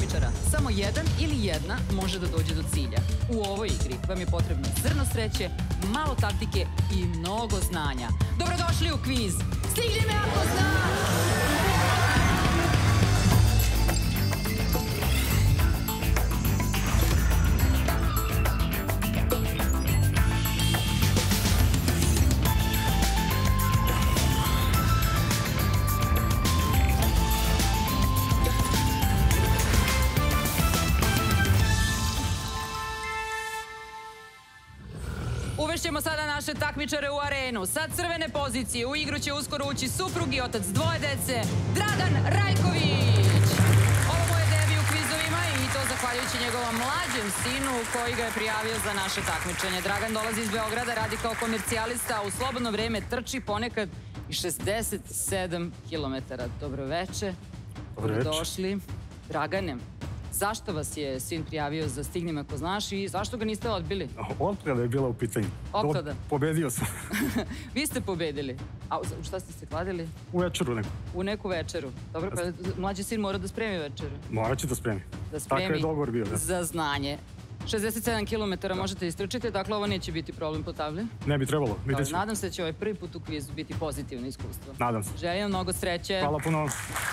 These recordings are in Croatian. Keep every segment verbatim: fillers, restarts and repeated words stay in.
takmičara. Samo jedan ili jedna može da dođe do cilja. U ovoj igri vam je potrebno zrno sreće, malo taktike i mnogo znanja. Dobrodošli u kviz Stigni me ako znaš! Uvešćemo sada naše takmičare u arenu. Sa crvene pozicije u igru će uskoro ući suprug i otac dvoje dece, Dragan Rajković. Ovo mu je debi u kvizovima i to zahvaljujući njegovom mlađem sinu koji ga je prijavio za naše takmičenje. Dragan dolazi iz Beograda, radi kao komercijalista, a u slobodno vreme trči ponekad i šezdeset sedam kilometara. Dobroveče. Dobrodošli. Dragane, zašto vas je sin prijavio za Stigni me ako znaš i zašto ga niste odbili? Otkrada je bila u pitanju. Otkrada? Pobedio sam. Vi ste pobedili. A u šta ste se kladili? U večeru neku. U neku večeru. Dobro, pa mlađi sin mora da spremi večeru. Morat će da spremi. Da spremi. Tako je dogovor bio. Za znanje. šezdeset sedam kilometara možete istrčiti, dakle ovo neće biti problem po tabli. Ne bi trebalo. Nadam se da će ovaj prvi put u kvizu biti pozitivno iskustvo. Nadam se. Želim mnogo sreće. Hvala puno.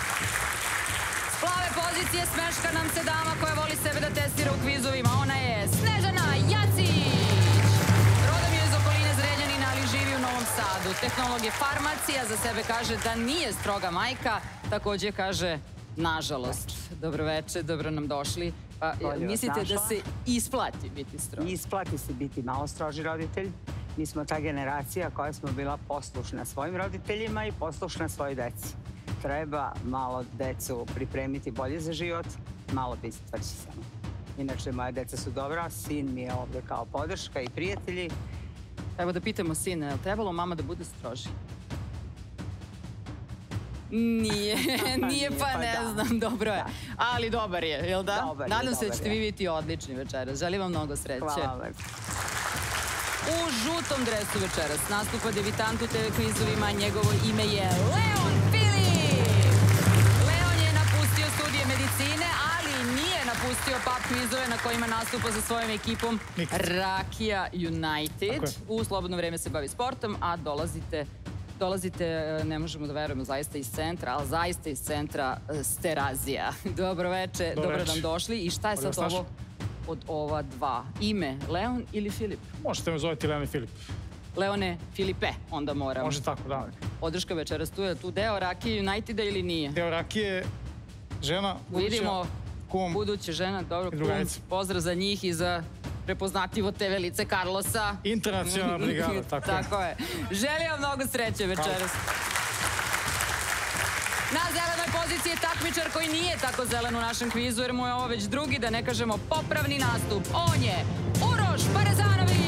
Plave pozicije smeška nam se dama koja voli sebe da testira u kvizovima. Ona je Snežana Jacić. Rodom je iz okoline Zrenjanina, ali živi u Novom Sadu. Tehnolog je farmacija, za sebe kaže da nije stroga majka. Takođe kaže, nažalost. Dobroveče, dobro nam došli. Pa, mislite da se isplati biti strog? Isplati se biti malo stroži roditelj. Mi smo ta generacija koja smo bila poslušna svojim roditeljima i poslušna svojoj deci. Treba malo decu pripremiti bolje za život, malo biti tvrđi samo. Inače, moje deca su dobra, sin mi je ovde kao podrška i prijatelji. Evo da pitamo sina, je li trebalo mama da bude stroži? Nije, nije pa ne znam, dobro je. Ali dobar je, jel da? Dobar je, Nadam se da dobar ćete je. vi biti odlični večeras. Želim vam mnogo sreće. Hvala vam. U žutom dresu večeras nastupa debitant u te ve kvizovima. Njegovo ime je Leon Filip. Leon je napustio studije medicine, ali nije napustio pub kvizove na kojima nastupa sa svojom ekipom Rakija United. U slobodno vreme se bavi sportom, a dolazite Dolazite, ne možemo da verujemo, zaista iz centra, ali zaista iz centra Sterazija. Dobroveče, dobro nam došli. I šta je sad ovo od ova dva? Ime, Leon ili Filip? Možete me zoveti Leon i Filip. Leone Filipe, onda moram. Može tako, da. Podrška večeras tu je tu deo Rakije Uniteda ili nije? Deo Rakije, žena, buduća, Vidimo, kum. buduća žena, dobro, kum. Pozdrav za njih i za prepoznatljivo te ve lice Carlosa. Internacionalna brigada, tako je. Tako je. Želim vam mnogo sreće večeras. Na zelenoj poziciji je takmičar koji nije tako zelen u našem kvizu, jer mu je ovo već drugi, da ne kažemo popravni nastup. On je Uroš Parezanović.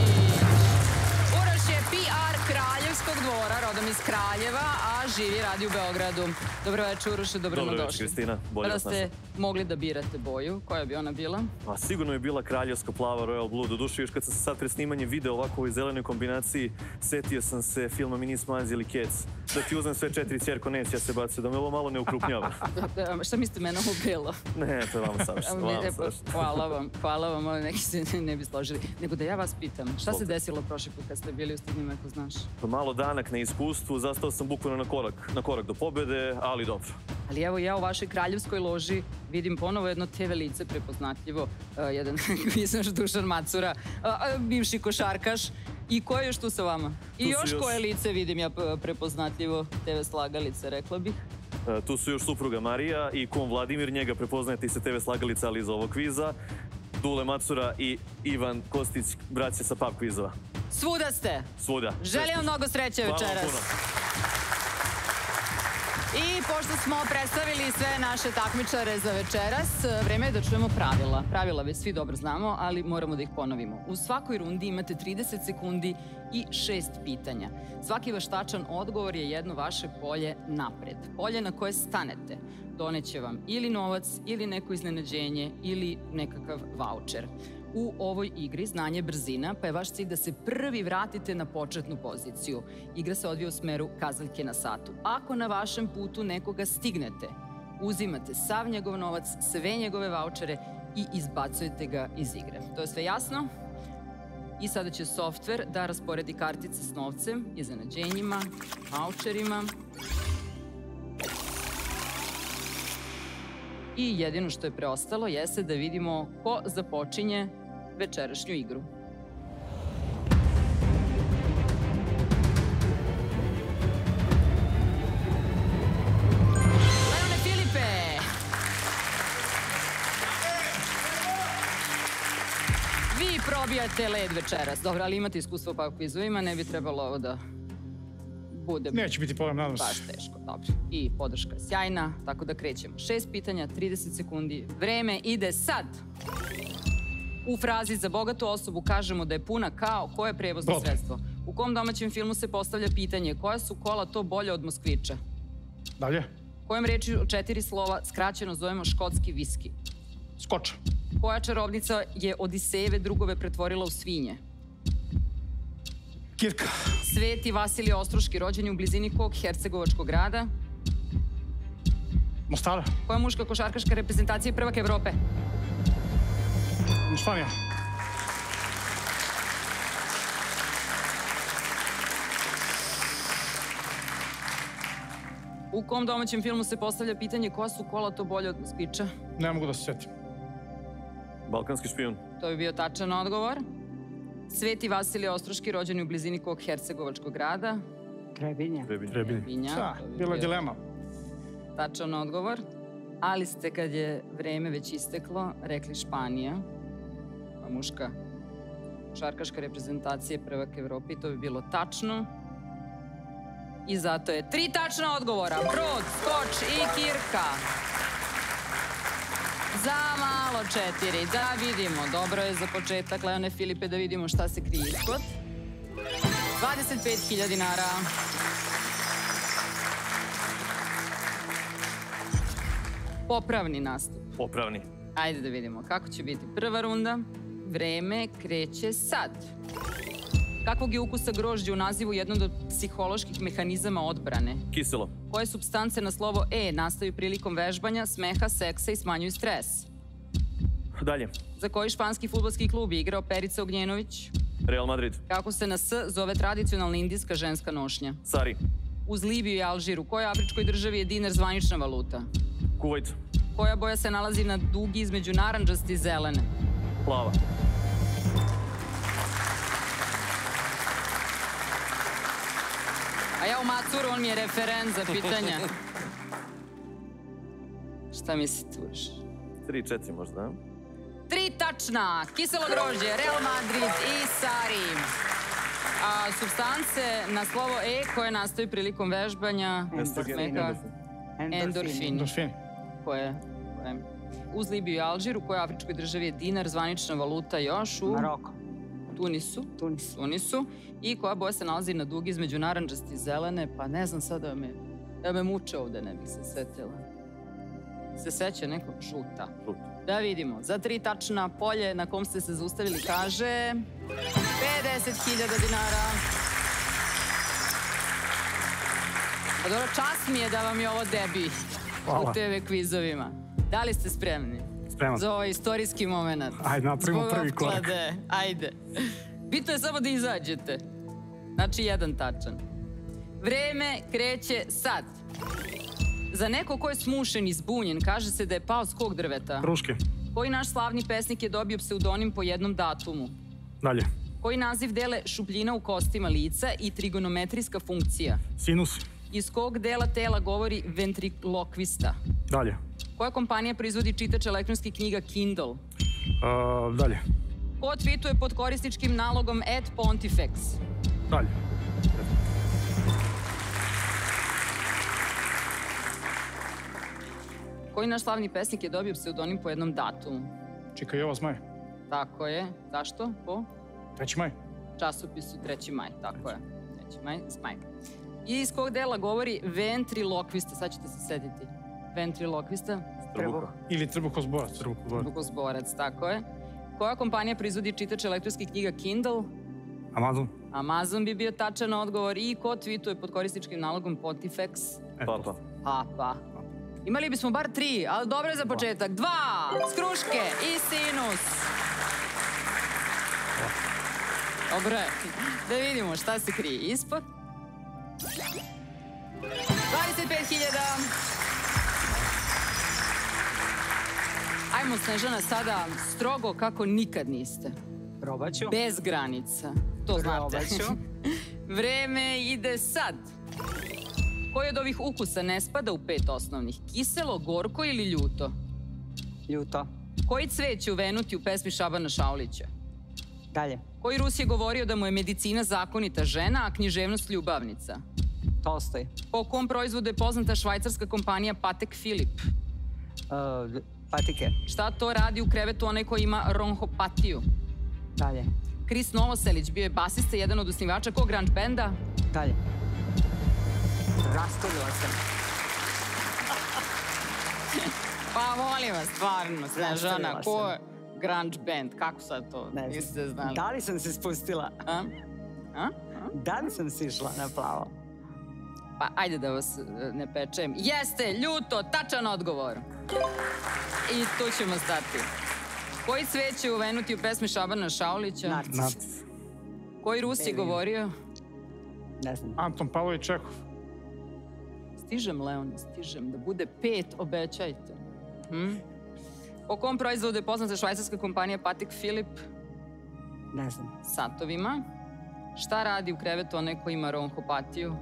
Uroš je P R Kraljevskog dvora, rodom iz Kraljeva, a živi i radi u Beogradu. Dobro večer, Uroše, dobro nam došli. Dobro večer, Kristina. Bolje vas Kada ste mogli da birate boju, koja bi ona bila? Pa sigurno je bila kraljevska plava Royal Blue. Doduše, još kad sam se sad pred snimanjem video ovako u ovoj zelenoj kombinaciji, setio sam se filma Mini Smanzi ili Kec. Da ti uzmem sve četiri ćerko, neće ja se bacio, da me ovo malo ne ukrupnjava. Šta mislite mene ovo bilo? Ne, to je vama savršeno. Hvala vam, hvala vam, ali neki se ne bi složili. Nego da ja vas pitam, šta se desilo prošli put kad ste bili u Stigni me ako znaš? Malo danak na iskustvu, zastao sam bukvalno na korak, na korak do pobede, ali dobro. Ali evo ja u vašoj kraljevskoj loži vidim ponovo jedno te ve lice prepoznatljivo, jedan kvizaš Dušan Macura, bivši košarkaš. I ko je još tu sa vama? I još koje lice vidim ja prepoznatljivo, te ve slagalice, rekla bih. Tu su još supruga Marija i kum Vladimir, njega prepoznajete i sa te ve slagalica, ali iz ovog kviza. Dule Macura i Ivan Kostić, braće sa pub kvizova. Svuda ste? Svuda. Želim vam mnogo sreće večeras. Hvala puno. I pošto smo predstavili sve naše takmičare za večeras, vreme je da čujemo pravila. Pravila već svi dobro znamo, ali moramo da ih ponovimo. U svakoj rundi imate trideset sekundi i šest pitanja. Svaki vaš tačan odgovor je jedno vaše polje napred. Polje na koje stanete. Doneće vam ili novac, ili neko iznenađenje, ili nekakav vaučer. U ovoj igri znanje je brzina, pa je vaš cilj da se prvi vratite na početnu poziciju. Igra se odvija u smeru kazaljke na satu. Ako na vašem putu nekoga stignete, uzimate sav njegov novac, sve njegove vaučere i izbacujete ga iz igre. To je sve jasno? I sada će softver da rasporedi kartice s novcem, iznenađenjima, vaučerima. I jedino što je preostalo jeste da vidimo ko započinje večerašnju igru. Leone Filipe! Vi probijate led večeras. Dobro, ali imate iskustvo pa u kvizovima, ne bi trebalo ovo da bude Neće biti problem, nadam se. baš teško. Dobro. I podrška je sjajna, tako da krećemo. Šest pitanja, trideset sekundi. Vreme ide sad. U frazi za bogatu osobu kažemo da je puna kao koje prevozno Brod. sredstvo. U kom domaćem filmu se postavlja pitanje koja su kola to bolje od Moskvića? Dalje. Kojom rečju od četiri slova skraćeno zovemo škotski viski? Skoč. Koja čarobnica je Odisejeve drugove pretvorila u svinje? Kirka. Sveti Vasilije Ostroški rođen je u blizini kog hercegovačkog grada? Mostara. Koja muška košarkaška reprezentacija je prvak Evrope? Španija. U kom domaćem filmu se postavlja pitanje koja su kola to bolje od Moskvića? Ne mogu da se setim. Balkanski špijun. To bi bio tačan odgovor. Sveti Vasilije Ostroški rođen je u blizini kog hercegovačkog grada? Trebinje. Trebinje. Trebinje. Vinja. Da, To bi bila je bio dilema. tačan odgovor. Ali ste, kad je vreme već isteklo, rekli Španija. Pa muška košarkaška reprezentacija je prvak Evrope i to bi bilo tačno. I zato je tri tačna odgovora. Brod, skoč i kirka. Za malo četiri. Da vidimo. Dobro je za početak, Leone Filipe, da vidimo šta se krije ispod. dvadeset pet hiljada dinara. Popravni nastup. Popravni. Ajde da vidimo kako će biti prva runda. Vreme kreće sad. Kakvog je ukusa grožđe u nazivu jednog od psiholoških mehanizama odbrane? Kiselo. Koje supstance na slovo E nastaju prilikom vežbanja, smeha, seksa i smanjuju stres? Dalje. Za koji španski fudbalski klub je igrao Perica Ognjenović? Real Madrid. Kako se na S zove tradicionalna indijska ženska nošnja? Sari. Uz Libiju i Alžir, u kojoj afričkoj državi je dinar zvanična valuta? Kuvajt. Koja boja se nalazi na dugi između narandžaste i zelene? Plava. A ja u Macuru, on mi je referent za pitanja. Šta mislite už? Tri, četiri možda, a? Tri tačna! Kiselo grožđe, Real Madrid i Sari. A supstance na slovo E koje nastaju prilikom vežbanja, Estrogen. smeha, Endorfini. endorfini. Endorfin. Koje, koje, uz Libiju i Alžir, u kojoj afričkoj državi je dinar zvanična valuta još u Maroko. Tunisu. Tunis. Tunisu. I koja boja se nalazi na dugi između narandžaste i zelene, pa ne znam sad da me, da me muče ovde, ne bih se setila. Se seća neko? Žuta. Žuta. Da vidimo. Za tri tačna polje na kom ste se zaustavili kaže pedeset hiljada dinara. Pa dobro, čast mi je da vam je ovo debi Hvala. u te ve kvizovima. Da li ste spremni? Spreman. Za ovaj istorijski moment. Ajde, napravimo Zbog prvi korak. opklade. Ajde. Bitno je samo da izađete. Znači, jedan tačan. Vreme kreće sad. Za neko ko je smušen i zbunjen, kaže se da je pao s kog drveta? Kruške. Koji naš slavni pesnik je dobio pseudonim po jednom datumu? Dalje. Koji naziv dele šupljina u kostima lica i trigonometrijska funkcija? Sinus. Iz kog dela tela govori ventriloquista? Dalje. Koja kompanija proizvodi čitač elektronskih knjiga Kindle? A, dalje. Ko tweetuje pod korisničkim nalogom at Pontifex? Dalje. Koji naš slavni pesnik je dobio pseudonim po jednom datumu? Čika Jova Zmaj. Tako je. Zašto? Po Treći maj. časopisu treći maj. Tako je. treći maj, Zmaj. I iz kog dela govori ventriloquista? Sad ćete se sediti. Ventriloquista? Trbuh. Ili trbuhozborac. Trbuhozborac. Trbuhozborac, tako je. Koja kompanija proizvodi čitač elektronskih knjiga Kindle? Amazon. Amazon bi bio tačan odgovor. I ko tweetuje pod korisničkim nalogom Pontifex? E, Papa. Papa. Imali bismo bar tri, ali dobro je za početak. Dva, s kruške i sinus. Dobro je. Da vidimo šta se krije ispod. dvadeset pet hiljada. Ajmo, Snežana, sada strogo kako nikad niste. Probat ću. Bez granica. To znate. Probat ću. Vreme ide sad. Koji od ovih ukusa ne spada u pet osnovnih? Kiselo, gorko ili ljuto? Ljuto. Koji cvet će uvenuti u pesmi Šabana Šaulića? Dalje. Koji Rus je govorio da mu je medicina zakonita žena, a književnost ljubavnica? Tolstoj. Po kom proizvodu je poznata švajcarska kompanija Patek Philippe? Uh, patike. Šta to radi u krevetu onaj koji ima ronhopatiju? Dalje. Kris Novoselić bio je basista, jedan od osnivača kog grunge benda? Dalje. Raskolila sam. Pa molim vas, stvarno, Snežana, Raskolila ko sam. je grunge band? Kako sad to? Ne Niste znam. znali. Da li sam se spustila? A? A? Da li sam se išla na plavo? Pa ajde da vas e, ne pečem. Jeste, ljuto, tačan odgovor. I tu ćemo stati. Koji cvet će uvenuti u pesmi Šabana Šaulića? Narcis. Narcis. Koji Rus je govorio? Ne znam. Anton Pavlović Čehov. Stižem, Leone, stižem. Da bude pet, obećajte. Hm? Po kom proizvodu je poznata švajcarska kompanija Patek Philippe? Ne znam. Satovima. Šta radi u krevetu onaj ko ima ronhopatiju?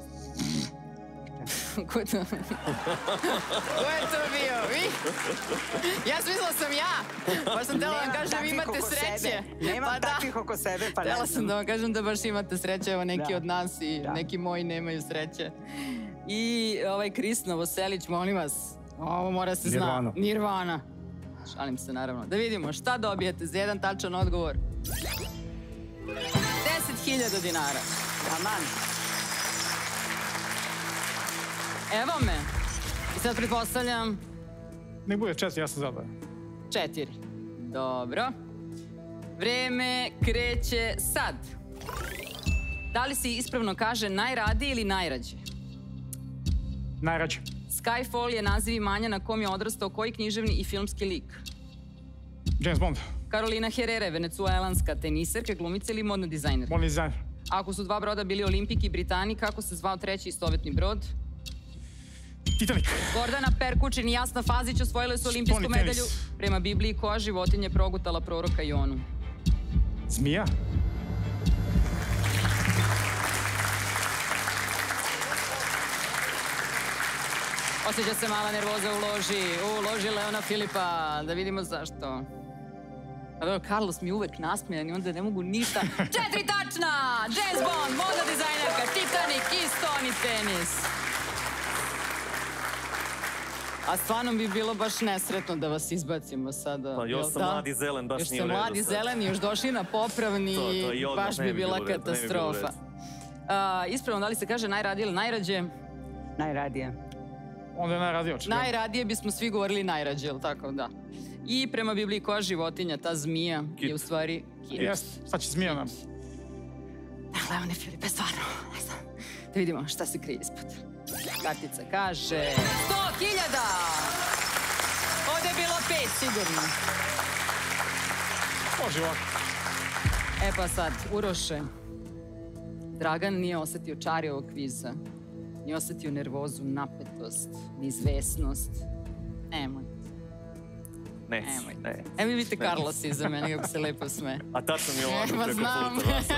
Ko je to? Ko je to bio? Vi? Ja smislila sam ja. Pa sam htjela da vam kažem vi imate sreće. Nemam Pa da. takvih oko sebe, pa ne Htjela sam znam. da vam kažem da baš imate sreće. Evo neki Da. od nas i Da. neki moji nemaju sreće. I ovaj Kris Novoselić, molim vas. Ovo mora se zna. Nirvana. Nirvana. Šalim se, naravno. Da vidimo šta dobijete za jedan tačan odgovor. deset hiljada dinara. Aman. Evo me. I sad pretpostavljam Nek bude četiri, ja sam zadovoljan. četiri. Dobro. Vreme kreće sad. Da li se ispravno kaže najradije ili najrađe? Najrađe. Skyfall je naziv imanja na kom je odrastao koji književni i filmski lik? James Bond. Carolina Herrera je venecuelanska teniserka, glumica ili modna dizajner? Modni dizajner. Ako su dva broda bili Olimpik i Britannik, kako se zvao treći istovetni brod? Titanic. Gordana Perkučin i Jasna Fazić osvojile su olimpijsku Stoni tenis. medalju. Prema Bibliji, koja životinja je progutala proroka Jonu? Zmija. Osjeća se mala nervoza u loži. U loži Leona Filipa. Da vidimo zašto. A dobro, Carlos mi je uvek nasmijan i onda ne mogu ništa. Četiri tačna! James Bond, modna dizajnerka, Titanic i Stoni tenis. A stvarno bi bilo baš nesretno da vas izbacimo sada. Pa još jel sam da? mladi zelen, baš Još nije ste u redu mladi sad. zeleni, još došli na popravni, To, to i odmah baš ne bi bi bila bilo u redu, ne bi bilo u katastrofa. redu. A, ispravno, da li se kaže najradije ili najrađe? Najradije. Onda je najradije očigledno. Najradije bismo svi govorili najrađe, jel tako? Da. I prema Bibliji, koja životinja, ta zmija, Kit. je u stvari kit. Jes, sad će zmija nam. Leone Filipe, stvarno, ne znam. Da vidimo šta se krije ispod. Kartica kaže... sto hiljada! Ovdje je bilo pet, sigurno. Može ovako. E pa sad, Uroše, Dragan nije osetio čari ovog kviza. Nije osetio nervozu, napetost, neizvesnost. Nemoj, Neći, nemoj. ne. Evo vidite Carlos iza mene kako se lepo sme. A tačno mi je E, ovako pa preko znam. puta. vas.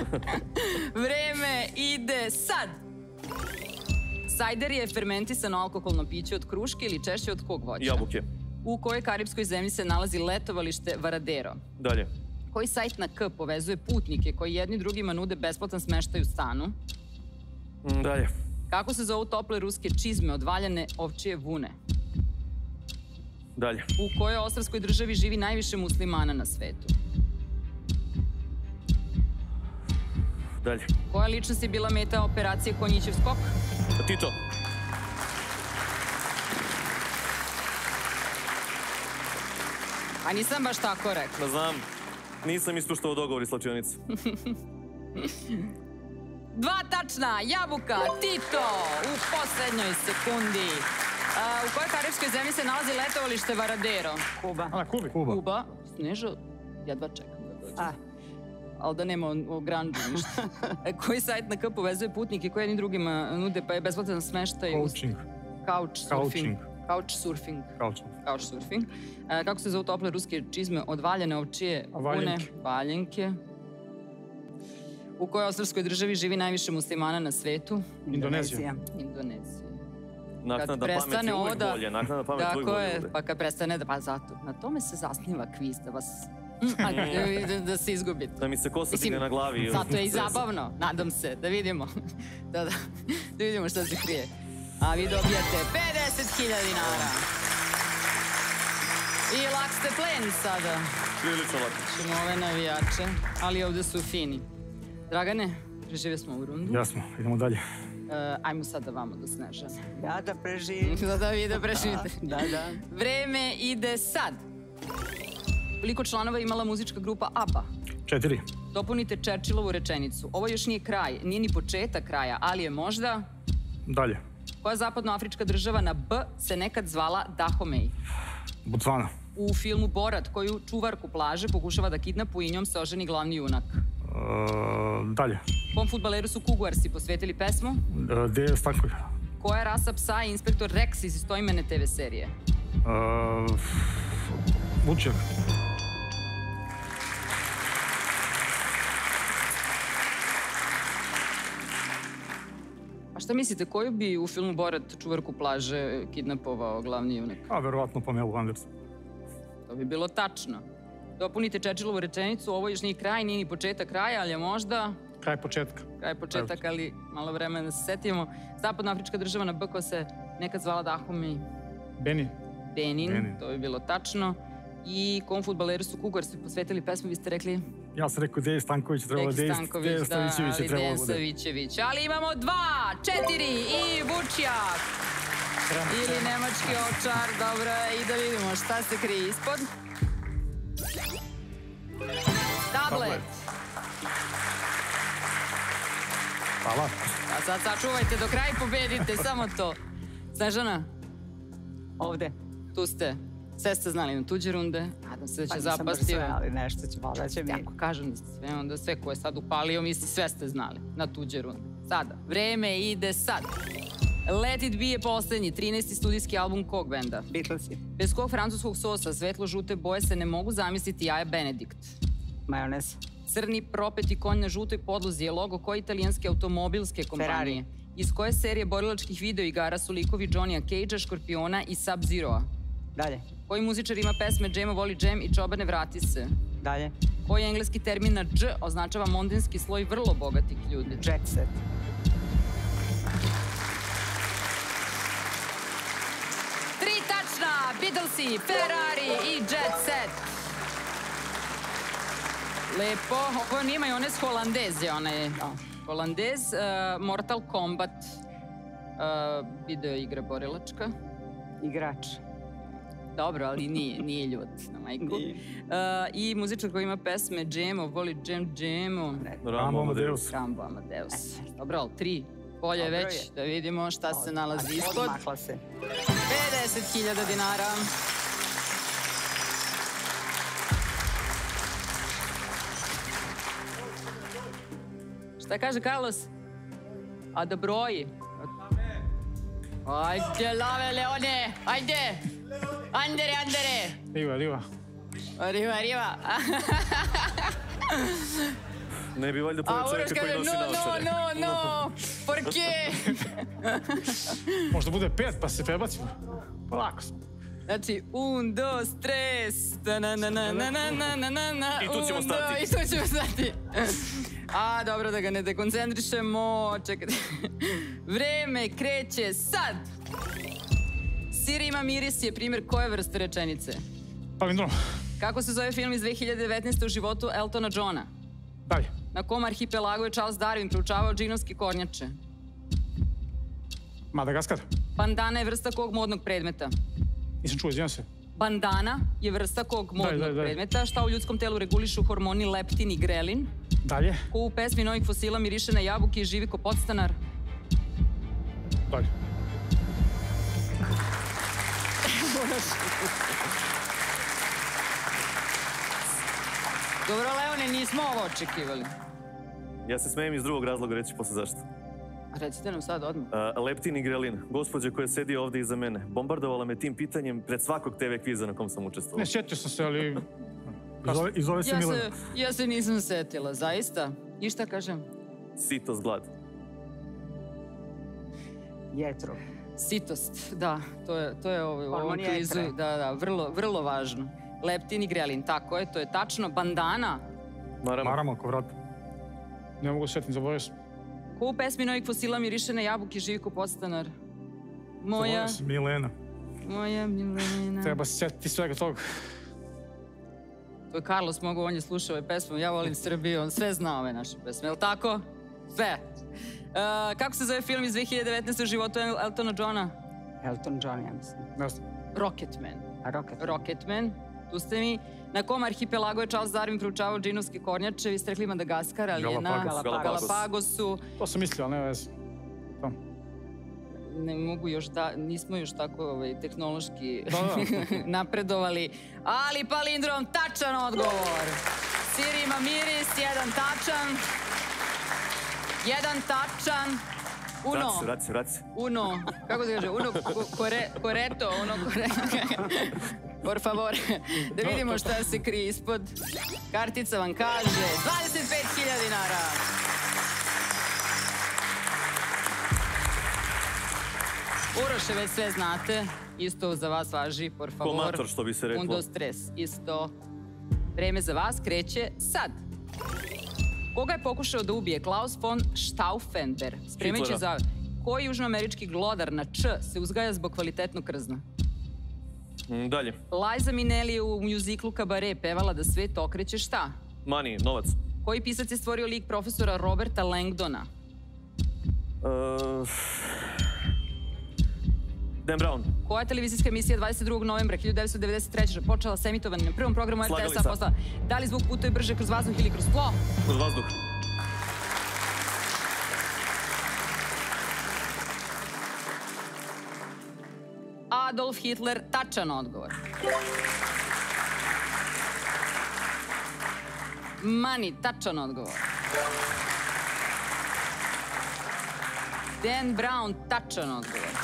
Vreme ide sad. Sajder je fermentisano alkoholno piće od kruške ili češće od kog voća? Jabuke. U kojoj karipskoj zemlji se nalazi letovalište Varadero? Dalje. Koji sajt na K povezuje putnike koji jedni drugima nude besplatan smeštaj u stanu? Mm, Dalje. Kako se zovu tople ruske čizme od valjane ovčije vune? Dalje. U kojoj ostrvskoj državi živi najviše muslimana na svetu? Dalje. Koja ličnost je bila meta operacije Konjićev skok? Tito. A nisam baš tako rekla. Da znam. Nisam ispuštao dogovor iz slačionice. Dva tačna, Jabuka, Tito, u poslednjoj sekundi. A, u kojoj karibskoj zemlji se nalazi letovalište Varadero? Kuba. A na Kubi? Kuba. Kuba. Snežo, jedva čekam da dođe. A, Ali da nema o granđu ništa. E, koji sajt na K povezuje putnike koji jednim drugima nude pa je besplatan smeštaj? Coaching. Couchsurfing. Couchsurfing. Couching. Couchsurfing. E, kako se zove tople ruske čizme od valjane ovčije? Valjenke. Valjenke. U kojoj ostrvskoj državi živi najviše muslimana na svetu? Indonezija. Indonezija. Naknadna pamet je uvijek bolje, naknadna pamet je uvijek Tako bolje. je, bude. pa kad prestane da, pa zato, na tome se zasniva kviz, da vas, mm, a, da, da se izgubite. Da mi se kosa Mislim, digne na glavi. i- Zato je i zabavno, nadam se, da vidimo, da, da, da vidimo šta se krije. A vi dobijate pedeset hiljada dinara. I lak ste plen sada. Prilično lako. Ćemo ove navijače, ali ovde su fini. Dragane, prežive smo u rundu. Jasno, idemo dalje. E, ajmo sada vamo do Snežane. ja da preživim. Da, da vi da preživite. Da, da. Vreme ide sad. Koliko članova je imala muzička grupa ABBA? Četiri. Dopunite Churchillovu rečenicu. Ovo još nije kraj, nije ni početak kraja, ali je možda... Dalje. Koja zapadnoafrička država na B se nekad zvala Dahomey? Botswana. U filmu Borat, koju čuvarku plaže pokušava da kidnapu i njom se oženi glavni junak. Uh, dalje. Kom fudbaleru su Kuguarsi posvetili pesmu? Uh, Dejan Stanković. Koja je rasa psa je inspektor Rex iz istoimene te ve serije? Uh, Vučjak. A šta mislite, koju bi u filmu Borat čuvarku plaže kidnapovao glavni junak? A verovatno Pamelu Anderson. To bi bilo tačno. Dopunite Churchillovu rečenicu, ovo još nije kraj, nije ni početak kraja, ali je možda Kraj početka. kraj početak, ali malo vremena da se setimo. Zapadnoafrička država na B koja se nekad zvala Dahomey. Beni. Benin, Benin. to bi bilo tačno. I kom fudbaleru su Kugarsi posvetili pesmu, vi ste rekli? Ja sam rekao Dejan Stanković, trebalo Deki Dejan Stanković, Dejan da, Stavićević je ali trebalo Dejan da bude. Savićević. Ali imamo dva, četiri i Vučjak. Ili nemački ovčar, dobro, i da vidimo šta se krije ispod. Tablet. Hvala. A sad sačuvajte do kraja i pobedite, samo to. Snežana, Ovde. tu ste. Sve ste znali na tuđe runde. Nadam se da će Pa nisam baš zapasti. sve, ali nešto će, valjda će mi. Ako kažem da ste sve, onda sve koje je sad upalio, misli sve ste znali na tuđe runde. Sada, vreme ide sad. Let It Be je poslednji, trinaesti studijski album kog benda? Beatlesi. Bez kog francuskog sosa svetlo-žute boje se ne mogu zamisliti jaja Benedikt. Majonez. Crni propeti konj na žutoj podlozi je logo koje italijanske automobilske kompanije? Iz koje serije borilačkih videoigara su likovi Johnnya Cagea, Škorpiona i Sub-Zeroa? Dalje. Koji Koji muzičar ima pesme Džemo voli džem i Čobane vrati se? Dalje. Koji engleski termin na dž označava mondenski sloj vrlo bogatih ljudi? Jet set. Tri tačna! Beatlesi, Ferrari i Jet Set. Lepo. Ovo nije majonez holandez je onaj. Holandez, uh, Mortal Kombat, uh, video igra borilačka. Igrač. Dobro, ali nije, nije ljut na majku. Nije. Uh, I muzičar koji ima pesme Džemo, voli džem, džemo. Rambo Amadeus. Rambo Amadeus. Dobro, ali tri. Bolje Dobro već, je. da vidimo šta se nalazi ispod. Odmakla se. pedeset hiljada dinara. Šta kaže Carlos? A da broji. Ajde, lave, Leone! Ajde! Andere, andere! Riva, riva. Arriva, arriva! Ne bi valjda pored A Uroš čovjeka koji kaže, nosi no, no, naočare. no, no! Por qué? Možda bude pet, pa se prebacimo. Polako smo. Znači, un, dos, tres, na na na na na na na na na na I tu ćemo un, stati. do- I tu ćemo stati. A, dobro, da ga ne dekoncentrišemo. Čekajte. Vreme kreće sad. Sir ima miris je primjer koje vrste rečenice? Palindrom. Kako se zove film iz dve hiljade devetnaeste. u životu Eltona Johna? Dalje. Na kom arhipelagu je Charles Darwin proučavao džinovske kornjače? Madagaskar. Bandana je vrsta kog modnog predmeta? Nisam čuo, izvijem se. Bandana je vrsta kog modnog daj, daj. predmeta. Šta u ljudskom telu regulišu hormoni leptin i grelin? Dalje. Ko u pesmi Novih fosila miriše na jabuke i živi ko podstanar? Dalje. Uroš. Dobro, Leone, nismo ovo očekivali. Ja se smijem iz drugog razloga, reći posle zašto. Recite nam sad odmah. Uh, Leptin i Grelin, gospođa koja sedi ovdje iza mene, bombardovala me tim pitanjem pred svakog te ve kviza na kom sam učestvovao. Ne, sjetio sam se, ali... I zove, i zove se Ja Milena. se, ja se nisam setila, zaista. I šta kažem? Sitost, glad. Jetro. Sitost, da, to je, to je ovo, u ovom Hormon jetre. kvizu, da, da, vrlo, vrlo važno. Leptin i grelin, tako je, to je tačno. Bandana, Maramo. Maramo oko vrata. Ne mogu sjetiti, zaboravio sam. ko u pesmi Novih fosila miriše na jabuke Živko Podstanar? Moja, Zove se Milena. moja Milena. Treba se sjetiti svega toga. To je Carlos mogu, on je slušao ove pesme, ja volim Srbiju, on sve zna ove naše pesme, je li tako? Sve. Uh, kako se zove film iz dve hiljade devetnaeste o životu El- Eltona Johna? Elton John, ja mislim. Ne znam. Rocketman. A Rocket. Rocketman, tu ste mi. Na kom arhipelagu je Charles Darwin proučavao džinovske kornjače? Vi ste rekli Madagaskar, ali je na Galapagos. Galapagos. Galapagosu. To sam mislio, ali ne veze. To. Ne mogu još da, nismo još tako ovaj, tehnološki Da, da. napredovali. Ali palindrom, tačan odgovor. Siri ima miris, jedan tačan. Jedan tačan. Uno. Vrati se, vrati se, vrati se. Uno, kako se kaže, uno ko- kore, koreto, uno koreto. Por favor, da vidimo šta se krije ispod. Kartica vam kaže dvadeset pet hiljada dinara. Uroše, već sve znate, isto za vas važi, por favor. mator, što bi se reklo. Undo stres, isto. Vreme za vas kreće sad. Koga je pokušao da ubije Klaus von Stauffenberg? Spremajući Hitlera. za... Koji južnoamerički glodar na Č se uzgaja zbog kvalitetnog krzna? Mm, dalje. Liza Minnelli je u mjuziklu Kabare pevala da svet okreće šta? Money, novac. Koji pisac je stvorio lik profesora Roberta Langdona? Uh, Dan Brown. Koja televizijska emisija dvadeset drugog novembra hiljadu devetsto devedeset treće počela s emitovanjem na prvom programu R T S-a Slagalica. postala? Da li zvuk putuje brže kroz vazduh ili kroz tlo? Kroz vazduh. Adolf Hitler, tačan odgovor. Mani, tačan odgovor. Dan Brown, tačan odgovor.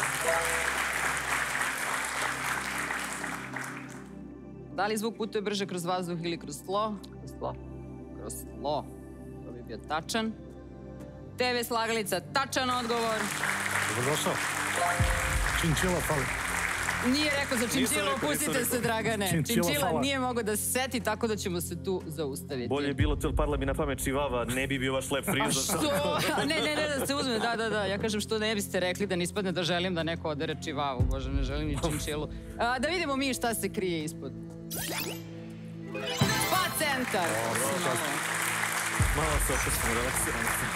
Da li zvuk putuje brže kroz vazduh ili kroz tlo? Kroz tlo. Kroz tlo. To bi bio tačan. te ve slagalica, tačan odgovor. Dobrodošao. Činčila fali. Nije rekao za Nisam činčilu, rekao, nisam opustite rekao. se, Dragane. Činčila Činčila fala. nije mogao da se seti, tako da ćemo se tu zaustaviti. Bolje je bilo tel parla mi na pamet čivava, ne bi bio vaš lep friz. Što? Ne, ne, ne, da se uzme, da, da, da. Ja kažem što ne biste rekli da ne ispadne da želim da neko odere čivavu. Bože, ne želim ni činčilu. A, da vidimo mi šta se krije ispod. Spa centar. Malo se opustimo, relaksiramo se.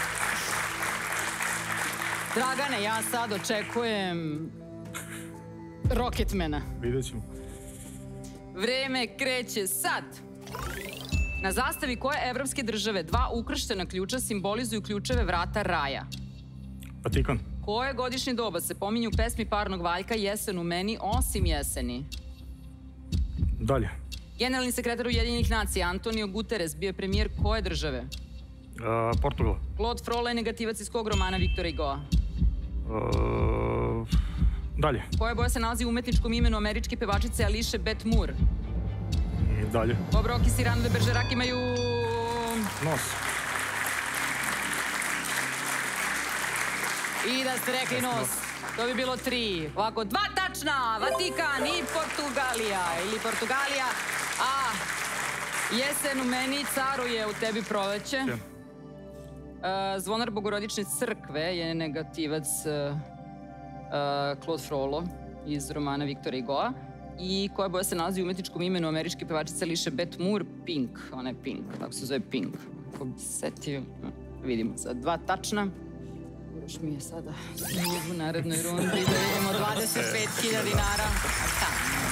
Dragane, ja sad očekujem Rocketmana. Vidjet ćemo. Vreme kreće sad. Na zastavi koje evropske države dva ukrštena ključa simbolizuju ključeve vrata raja? Vatikan. Koje godišnje doba se pominju u pesmi Parnog valjka Jesen u meni osim jeseni? Dalje. Generalni sekretar Ujedinjenih nacija Antonio Guterres bio je premijer koje države? A, Portugal. Claude Frollo je negativac iz kog romana Viktora Hugoa? A, dalje. Koja boja se nalazi u umetničkom imenu američke pevačice Ališe Beth Moore? I dalje. Bob Rock i Cyrano de Bergerac imaju... Nos. I da ste rekli nos. To bi bilo tri. Ovako, dva tačna. Vatikan i Portugalija. Ili Portugalija. A jesen u meni caruje, u tebi proleće. Ja. Uh, Zvonar Bogorodične crkve je negativac uh, uh, Claude Frollo iz romana Viktora Hugoa. I koja boja se nalazi u umetničkom imenu američke pevačice Ališe Beth Moore? Pink. Ona je Pink. Tako se zove Pink. Ko bi se setio. Vidimo sad. Dva tačna. Uroš mi je sada u narednoj rundi da vidimo dvadeset pet hiljada dinara. A šta?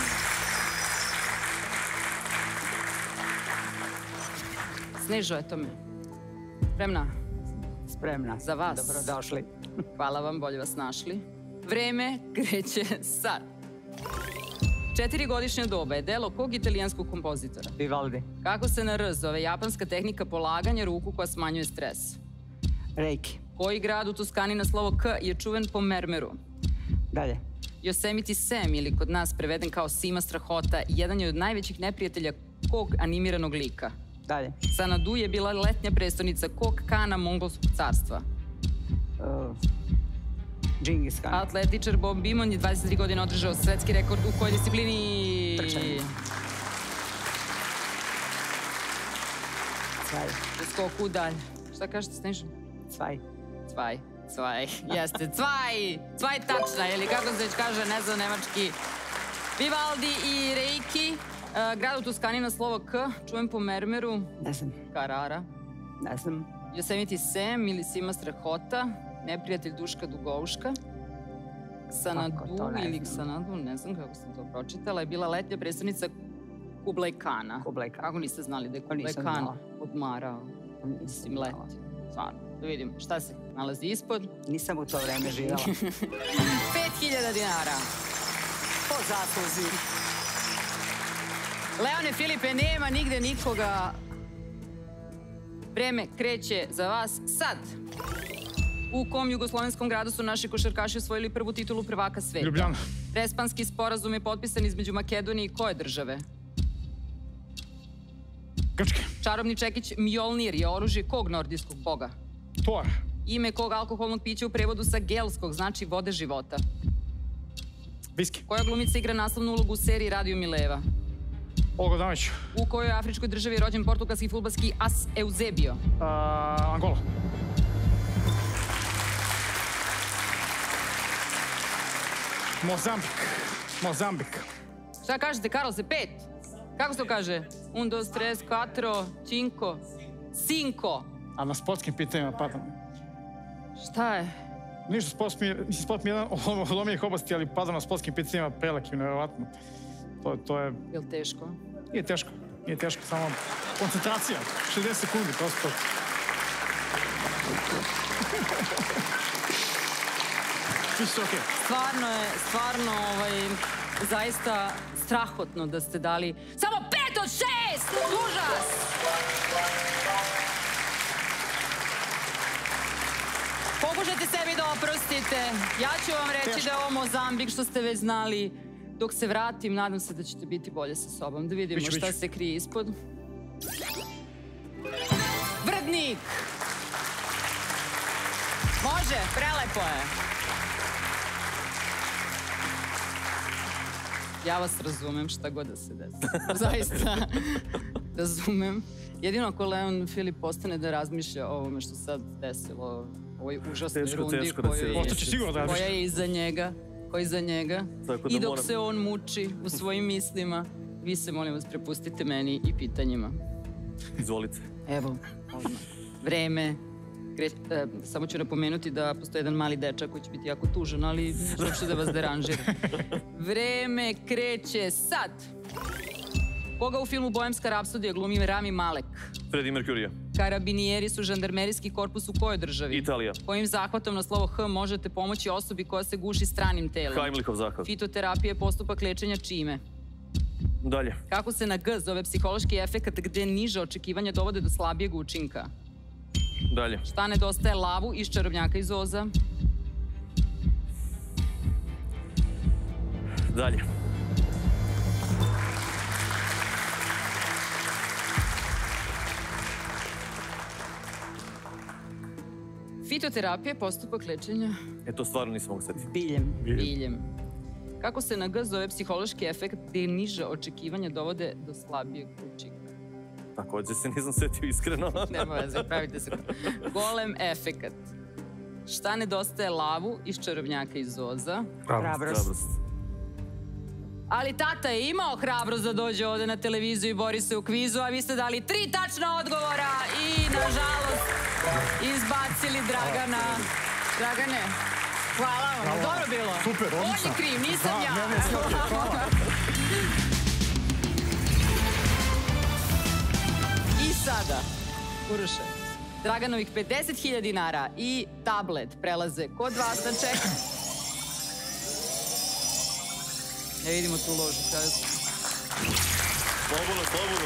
Snežo, eto me. Spremna? Spremna. Za vas. Dobrodošli. Hvala vam, bolje vas našli. Vreme kreće sad. Četirigodišnja doba je delo kog italijanskog kompozitora? Vivaldi. Kako se na R zove japanska tehnika polaganja ruku koja smanjuje stres? Reiki. Koji grad u Toskani na slovo K je čuven po mermeru? Dalje. Yosemite Sam, ili kod nas preveden kao Sima strahota, jedan je od najvećih neprijatelja kog animiranog lika? Dalje. Sanadu je bila letnja prestonica kog kana Mongolskog carstva? Uh, Džingis Khan. Atletičar Bob Beamon je dvadeset tri godine održao svetski rekord u kojoj disciplini? Trčanje. Cvaj. U skoku dalje. Šta kažete, Sneža? Cvaj. Cvaj. Cvaj. Jeste. Cvaj. Cvaj tačna, ili kako se već kaže, ne znam, nemački. Vivaldi i Reiki. Uh, grad u Toskani na slovo K, čujem po mermeru. Ne znam. Carrara. Ne znam. Yosemite Sam ili Sima strahota. Neprijatelj Duška Dugouška. Sanadu ili Xanadu, ne znam kako sam to pročitala, je bila letnja predstavnica Kublai Kana. Kublai Khan. Kako niste znali da je Pa Kublai nisam Khan znala. odmarao? Mislim, leti. Stvarno. Da vidimo šta se nalazi ispod. Nisam u to vreme živjela. pet hiljada dinara. Po zasluzi. Leone Filipe, nema nigde nikoga. Vreme kreće za vas sad. U kom jugoslovenskom gradu su naši košarkaši osvojili prvu titulu prvaka sveta? Ljubljana. Prespanski sporazum je potpisan između Makedonije i koje države? Grčke. Čarobni čekić Mjolnir je oružje kog nordijskog boga? Thor. Ime kog alkoholnog pića u prevodu sa gelskog znači vode života? Viski. Koja glumica igra naslovnu ulogu u seriji Radio Mileva? Olga Damić. U kojoj afričkoj državi je rođen portugalski fudbalski as Eusebio? Uh, Angola. Mozambik. Mozambik. Šta kažete, Karlose? Pet? Kako se to kaže? Un, dos, tres, quattro, cinco, cinco. A na sportskim pitanjima, pardon. Šta je? Ništa, sport mi, mislim, sport mi je jedan od omijih oblasti, ali pardon, na sportskim pitanjima prelekim, nevjerovatno. To, to je... Je li teško? Nije teško. Nije teško, samo koncentracija. šezdeset sekundi, prosto. Čisto okej. Stvarno je, stvarno, ovaj, zaista strahotno da ste dali samo pet od šest! Užas! Pokušajte sebi da oprostite. Ja ću vam reći da je ovo Mozambik, što ste već znali. Dok se vratim, nadam se da ćete biti bolje sa sobom. Da vidimo Biću, šta biću. se krije ispod. Vrdnik! Može, prelepo je. Ja vas razumem šta god da se desi. Zaista razumem. Jedino ako Leon Filip postane da razmišlja o ovome što sad desilo, ovoj užasnoj Teško, rundi teško da se- kojoj je- Ostaće sigurno da razmišlja. koja je iza njega, koja je iza njega. Tako da I dok moram- se on muči u svojim mislima, vi se, molim vas, prepustite meni i pitanjima. Izvolite. Evo, odmah. Vreme. Kre- e, samo ću napomenuti da postoji jedan mali dečak koji će biti jako tužan, ali neću uopšte da vas deranžira. Vreme kreće sad. Koga u filmu Bohemska rapsodija glumi Rami Malek? Freddie Mercury. Karabinijeri su žandarmerijski korpus u kojoj državi? Italija. Kojim zahvatom na slovo H možete pomoći osobi koja se guši stranim telom? Heimlichov zahvat. Fitoterapija je postupak lečenja čime? Dalje. Kako se na G zove psihološki efekat gde niže očekivanja dovode do slabijeg učinka? Dalje. Šta nedostaje lavu iz Čarobnjaka iz Oza? Dalje. Fitoterapija je postupak lečenja E, to stvarno nisam mogu setiti. Biljem. biljem. Kako se na G zove psihološki efekt gde niže očekivanja dovode do slabijeg učinka? Takođe se nisam setio iskreno. Nema veze, pravite se. Golem efekat. Šta nedostaje lavu iz Čarobnjaka iz Oza? Hrabrost. Hrabrost. Ali tata je imao hrabrost da dođe ovde na televiziju i bori se u kvizu, a vi ste dali tri tačna odgovora i, nažalost, izbacili Dragana. Dragane, hvala vam. Dobro bilo. Super, On odlično. je kriv, nisam Da, ja. ne, ne, sve okej, hvala. I sada, Uroše, Draganovih pedeset hiljada dinara i tablet prelaze kod vas na ček. Ne vidimo tu ložu. Slobodno, slobodno.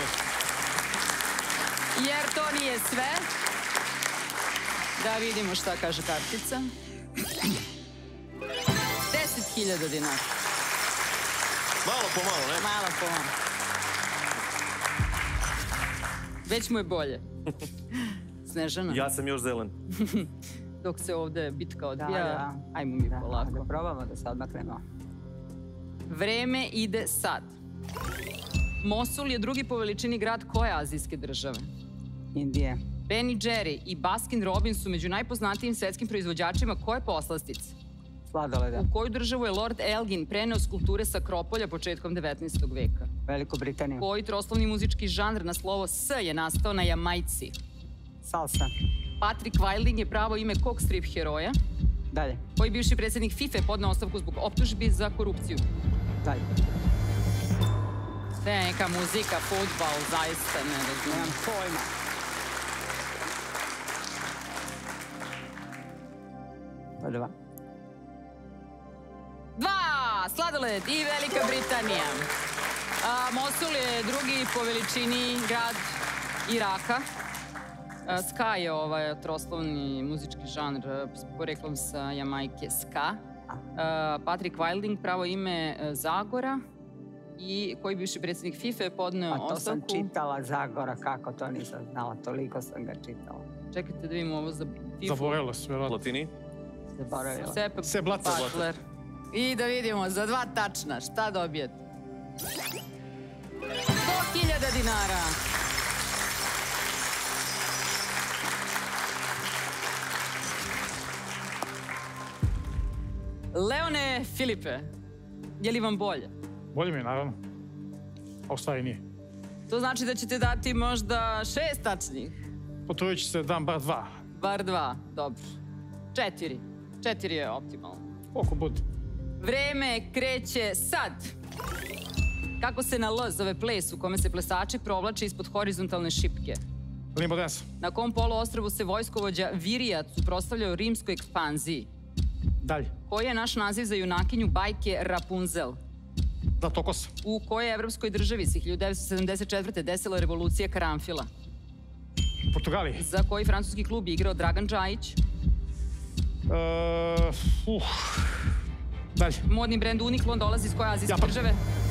Jer to nije sve. Da vidimo šta kaže kartica. deset hiljada dinara. Malo po malo, ne? Malo po malo. Već mu je bolje. Snežana? Ja sam još zelen. Dok se ovde bitka odvija, Da, da. ajmo mi Da, polako. da probamo da se odmaknemo. Vreme ide sad. Mosul je drugi po veličini grad koje azijske države? Indije. Ben i Jerry i Baskin Robbins su među najpoznatijim svetskim proizvođačima koje poslastice? Sladoleda. U koju državu je Lord Elgin preneo skulpture sa Akropolja početkom devetnaestog veka? Veliku Britaniju. Koji troslovni muzički žanr na slovo S je nastao na Jamajci? Salsa. Patrick Wilding je pravo ime kog strip heroja? Dalje. Koji bivši predsjednik FIFA je podneo ostavku zbog optužbi za korupciju? Dalje. Sve je neka muzika, fudbal, zaista ne razumijem. Nemam pojma. Pa dva. Dva! Sladoled i Velika Britanija. A, Mosul je drugi po veličini grad Iraka. A, ska je ovaj troslovni muzički žanr s poreklom sa Jamajke ska. A, Patrick Wilding, pravo ime Zagora. I koji bivši predsjednik FIFA je podneo A to sam ostavku. čitala Zagora, kako to nisam znala, toliko sam ga čitala. Čekajte da vidimo ovo za FIFA. Zaboravila se, vjerojatno. Latini? Zaboravila. Sepp Sepp Blatter. Butler. I da vidimo, za dva tačna, šta dobijete? sto hiljada dinara. Leone Filipe, je li vam bolje? Bolje mi je, naravno. A u stvari nije. To znači da ćete dati možda šest tačnih. Potrudit ću se da dam bar dva. Bar dva, dobro. Četiri. Četiri je optimalno. Koliko bude. Vreme kreće sad. Kako se na L zove ples u kome se plesači provlače ispod horizontalne šipke? Limbo dance. Na kom poluostrvu se vojskovođa Virijac suprotstavljao rimskoj ekspanziji? Dalje. Koji je naš naziv za junakinju bajke Rapunzel? Zlatokos. U kojoj evropskoj državi se hiljadu devetsto sedamdeset četvrte desila revolucija karanfila? Portugaliji. Za koji francuski klub je igrao Dragan Džajić? Uh, uh. Dalje. Modni brend Uniqlo dolazi iz koje azijske Japan. države?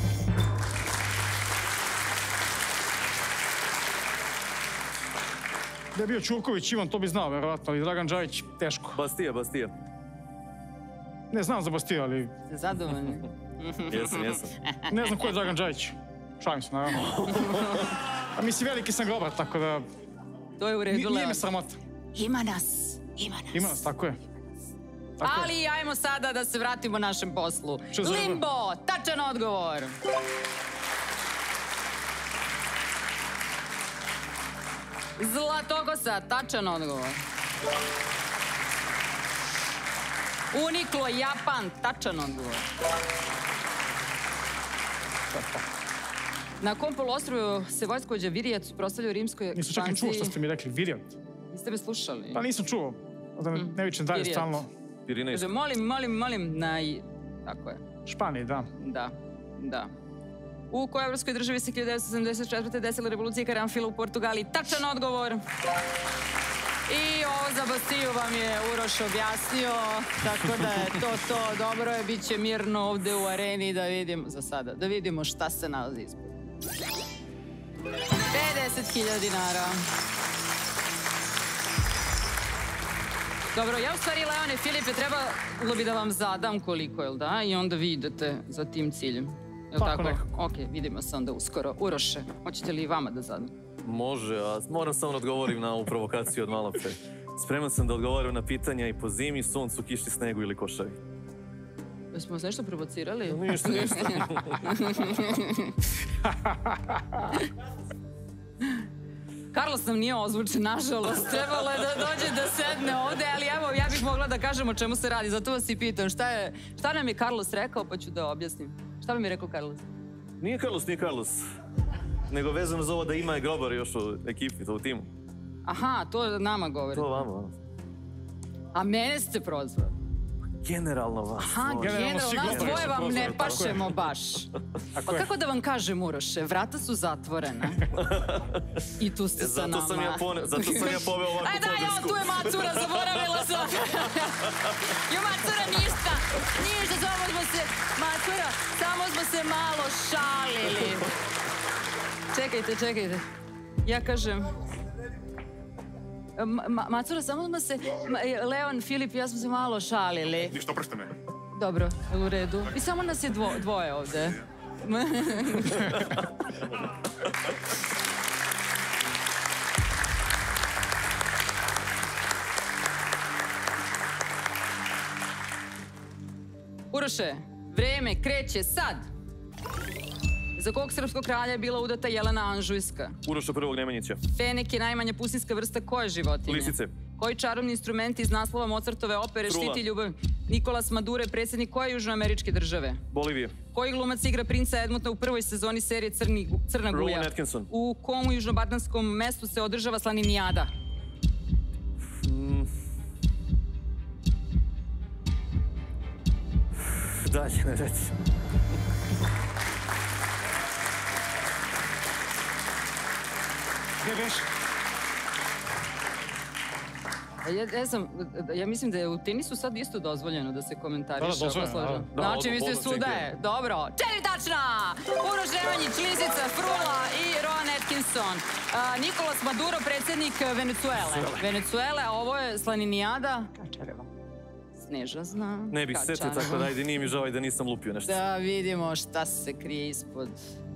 Da je bio Ćurković, Ivan, to bi znao, verovatno, ali Dragan Džajić, teško. Bastija, Bastija. Ne znam za Bastiju, ali Ste zadovoljni? Jesam, jesam. ne znam ko je Dragan Džajić. Šalim se, naravno. A mislim, veliki sam grobar, tako da To je u redu, nije me Leon. sramota. Ima nas, ima nas. Ima nas, tako je. Tako je. Ali ajmo sada da se vratimo našem poslu. Što za dobro? Limbo, tačan odgovor. Zlatokosa, tačan odgovor. Uniqlo, Japan, tačan odgovor. Na kom poluostrvu se vojskovođa Virijac suprotstavljao rimskoj Nisam čak ni čuo ekspanziji? što ste mi rekli, Virijat. Niste me slušali? Pa nisam čuo. Da ne vičem dalje Virijat. stalno. Pirinejski. Kaže, molim, molim, molim, na... i- Tako je. Španiji, da. Da, da. U kojoj evropskoj državi se hiljadu devetsto sedamdeset četvrte desila revolucija karanfila u Portugaliji? Tačan odgovor. I ovo za Bastiju vam je Uroš objasnio, tako da je to to. Dobro je, bit će mirno ovde u areni da vidimo, za sada, da vidimo šta se nalazi ispod. pedeset hiljada dinara. Dobro, ja u stvari, Leone Filipe, trebalo bi da vam zadam koliko, jel da? I onda vi idete za tim ciljem. Jel Tako tako? nekako. Ok, vidimo se onda uskoro. Uroše, hoćete li i vama da zadam? Može, a moram samo da odgovorim na ovu provokaciju od malo pre. Spreman sam da odgovorim na pitanja i po zimi, suncu, kiši, snegu ili košavi. Jesmo vas nešto provocirali? Ništa, ništa. Carlos nam nije ozvučen, nažalost. Trebalo je da dođe da sedne ovde, ali evo, ja bih mogla da kažem o čemu se radi. Zato vas i pitam, šta, je, šta nam je Carlos rekao, pa ću da objasnim. Šta vam je rekao Carlos? Nije Carlos, nije Carlos. Nego vezano za ovo da ima i grobar još u ekipi, to u timu. Aha, to nama govori. To vama. A mene ste prozvali. Generalno vas Aha, dvoje. generalno, nas sigurno dvoje su vam prozori, ne tako je. pašemo baš. Pa je. kako da vam kažem, Uroše, vrata su zatvorena. I tu ste sa nama. Zato sam ja, pone, zato sam ja poveo ovakvu Aj da, ja, podršku. tu je Macura, zaboravila sam. Jo, Macura, ništa. Ništa, samo smo se, Macura, samo smo se malo šalili. Čekajte, čekajte. Ja kažem... Ma, Macura, samo smo se... Ma, Leon, Filip i ja smo se malo šalili. Ništa, oprošte me. Dobro, u redu. I samo nas je dvo, dvoje ovde. Uroše, vreme kreće sad. Za kog srpskog kralja je bila udata Jelena Anžujska? Uroša prvog Nemanjića. Fenek je najmanja pustinska vrsta koje životinje? Lisice. Koji čarobni instrument iz naslova Mozartove opere Trula. štiti ljubav? Nikolas Maduro je predsjednik koje južnoameričke države? Bolivije. Koji glumac igra princa Edmunda u prvoj sezoni serije Crni, Crna guja? Rowan Atkinson. U kom južnobalkanskom mestu se održava slaninijada? Dalje, ne reci. Gdje beš? Ja, ja, sam, ja mislim da je u tenisu sad isto dozvoljeno da se komentariše. Da, da, dozvoljeno, ako slažem. da. Da, Znači, odmah, vi ste odmah sudaje. Dobro. Četiri tačna! Uroš Nemanjić, Lisica, Frula i Rowan Atkinson. A, Nikolas Maduro, predsjednik Venecuele. Venecuele, a ovo je slaninijada. Kačareva. Sneža zna. Ne bih setio, Kačanova. tako da ajde, nije mi žao i da nisam lupio nešto. Da vidimo šta se krije ispod.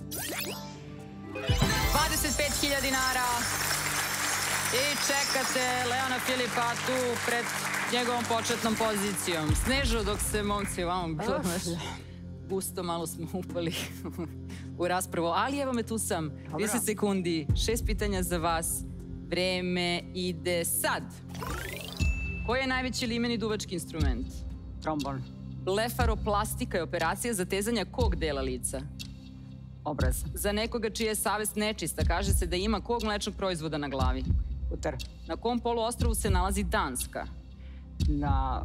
dvadeset pet hiljada dinara. I čekate Leona Filipa tu pred njegovom početnom pozicijom. Snežo, dok se momci vamo bilo gusto, malo smo upali u raspravu. Ali evo me, tu sam. trideset sekundi, šest pitanja za vas. Vreme ide sad. Koji je najveći limeni duvački instrument? Trombon. Blefaroplastika je operacija zatezanja kog dela lica? Obraz. Za nekoga čija je savest nečista, kaže se da ima kog mlečnog proizvoda na glavi? Putar. Na kom poluostrvu se nalazi Danska? Na...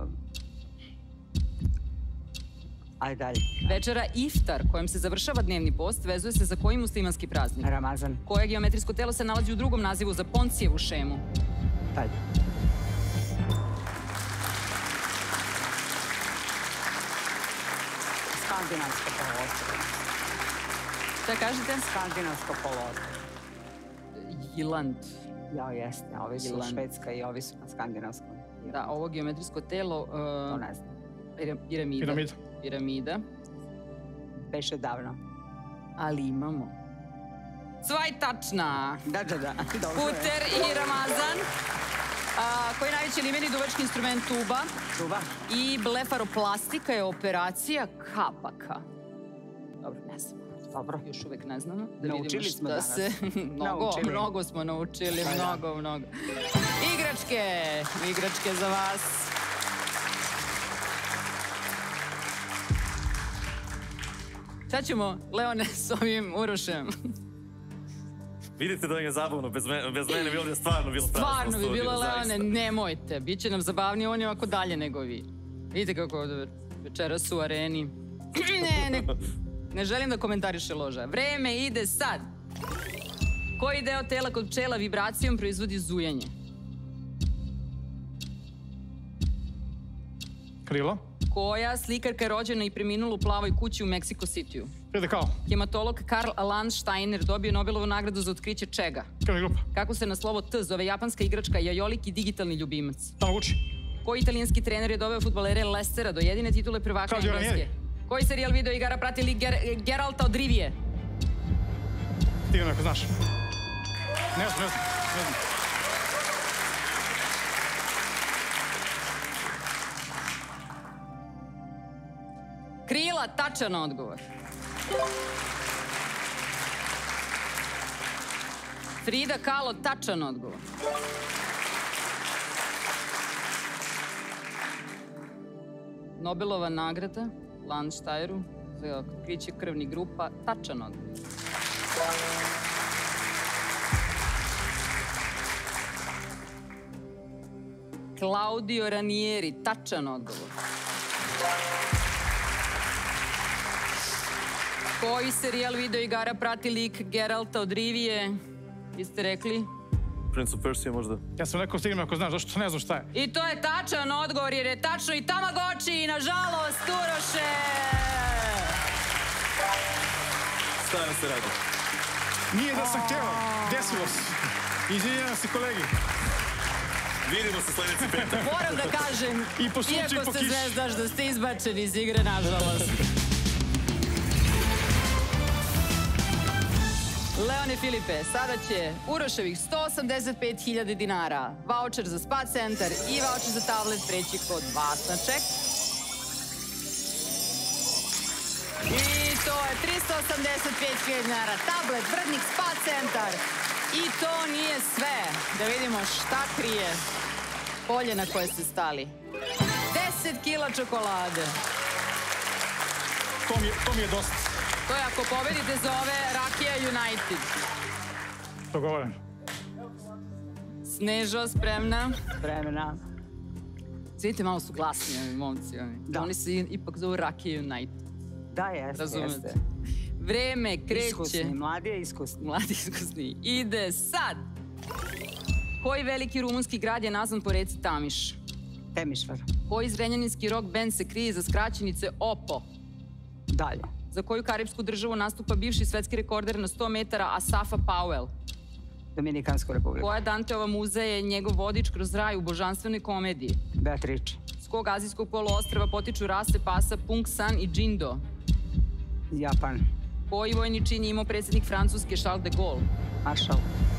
Ajde dalje. Večera iftar, kojom se završava dnevni post, vezuje se za koji muslimanski praznik? Ramazan. Koje geometrijsko telo se nalazi u drugom nazivu za Poncijevu šemu? Dalje. Skandinavsko poluostrvo. Šta kažete? Skandinavsko poluostrvo. Jiland. Ja, jeste. Ovi su Ilan. Švedska i ovi su na skandinavskom. Da, ovo geometrijsko telo... To Uh, ne znam. piram- piramida. Piramida. Piramida. Beše davno. Ali imamo. Svaj tačna. Da, da, da. Dobro je. Puter i Ramazan. A, koji je najveći limeni duvački instrument? Tuba. Tuba. I blefaroplastika je operacija kapaka. Dobro, ne znam. Dobro. Još uvek ne znamo. Da Naučili vidimo smo šta danas. se... mnogo, Naučili. mnogo smo naučili, Pa da. mnogo, mnogo. Igračke, igračke za vas. Šta ćemo, Leone, s ovim Urošem? Vidite da je zabavno, bez mene, bez mene bi ovdje stvarno bilo prazno Stvarno bi studio, bilo, Leone, zaista. nemojte. Biće nam zabavnije, on je ovako dalje nego vi. Vidite kako ovdje večeras u areni. ne, ne, ne želim da komentariše loža. Vreme ide sad. Koji deo tela kod pčela vibracijom proizvodi zujanje? Krilo. Koja slikarka je rođena i preminula u plavoj kući u Mexico City-u? Frida Kahlo. Hematolog Karl Landsteiner dobio Nobelovu nagradu za otkriće čega? Krvna grupa. Kako se na slovo T zove japanska igračka Jajolik i digitalni ljubimac? Tamaguchi. Koji italijanski trener je doveo fudbalere Lestera do jedine titule prvaka Claudio Engleske? Ranieri. Koji serijal video igara prati lik Ger Geralta od Rivije? Ti neko znaš. Ne znam, ne znam, ne znam. Krila, tačan odgovor. Frida Kahlo, tačan odgovor. Nobelova nagrada Landsteineru za otkriće krvnih grupa, tačan odgovor. Claudio Ranieri, tačan odgovor. Koji serijal video igara prati lik Geralta od Rivije? Vi ste rekli? Prince of Persia možda. Ja sam rekao stignem ako znaš, zašto ne znam šta je. I to je tačan odgovor jer je tačno i Tamagotchi, nažalost, Uroše! Stavim se radi. Nije da sam htjela, desilo se. Izvinjam se kolegi. Vidimo se sljedeći petak. Moram da kažem, I po suncu, i iako po ste kiši. zvezdaš, da ste izbačeni iz igre, nažalost. Leone Filipe, sada će Uroševih sto osamdeset pet hiljada dinara, vaučer za spa centar i vaučer za tablet preći kod vas na ček. I to je tristo osamdeset pet hiljada dinara, tablet, Vrdnik, spa centar. I to nije sve. Da vidimo šta krije polje na koje ste stali. deset kila čokolade. To mi je, to mi je dosta. To je ako pobedite zove Rakija United. Dogovoren. Snežo, spremna. Spremna. Vidite, malo su glasni ovi momci. Ovi. Da. Oni se ipak zovu Rakija United. Da, jeste, Razumete? jeste. Vreme kreće. Iskusni, mladi je iskusni. Mladi iskusni. Ide sad. Koji veliki rumunski grad je nazvan po reci Tamiš? Temišvar. Koji zrenjaninski rock band se krije za skraćenice O P O? Dalje. Za koju karipsku državu nastupa bivši svetski rekorder na sto metara Asafa Powell? Dominikansku republiku. Koja Danteova muza je njegov vodič kroz raj u božanstvenoj komediji? Beatrice. S kog azijskog poluostrva potiču rase pasa Pung San i Jindo? Japan. Koji vojni čin je imao predsjednik Francuske Charles de Gaulle? Maršal.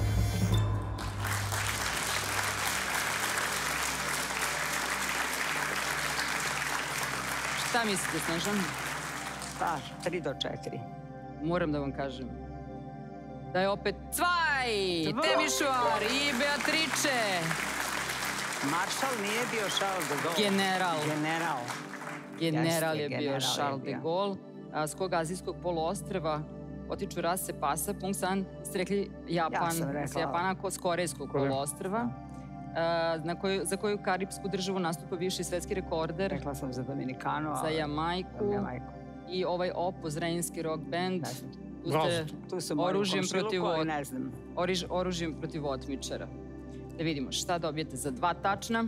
Šta mislite, Snežan? Da, tri do četiri. Moram da vam kažem da je opet Cvaj, Temišvar i Beatrice. Maršal nije bio Charles de Gaulle. General. General. General je Jeste, bio general je Charles de bio. Gaulle. A s kog azijskog poluostrva potiču rase pasa Pung San, ste rekli Japan, Ja sam rekla. s Japana, ko s korejskog Koreja. poluostrva. A, na koju, za koju karipsku državu nastupa bivši svetski rekorder? Rekla sam za Dominikanu, Za ali... Jamajku. Jamajku. I ovaj Oppo, zrenjinski rock band. Ne znam. Tu ste Tu su moji oružjem komšiluku, protiv, ali ot- ne znam. oriž- oružjem protiv otmičara. Da vidimo šta dobijete za dva tačna.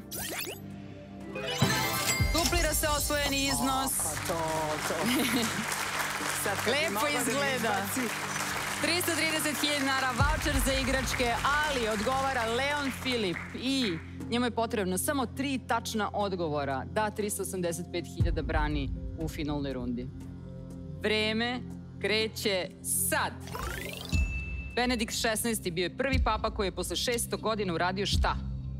Duplira se osvojeni iznos. Pa to, to. Sad kad bi Lepo mogla da mi izgleda. izbaci- tristo trideset hiljada dinara, vaučer za igračke, ali odgovara Leon Filip i njemu je potrebno samo tri tačna odgovora da tristo osamdeset pet hiljada brani u finalnoj rundi. Vreme kreće sad. Benedikt šesnaesti bio je prvi papa koji je posle šesto godina uradio šta?